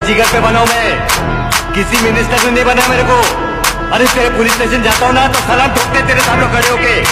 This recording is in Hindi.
जिगर पे बना हूं मैं, किसी मिनिस्टर ने नहीं बना मेरे को। अरे तेरे पुलिस स्टेशन जाता हूँ ना तो सलाम ठोकते तेरे सामने खड़े होके।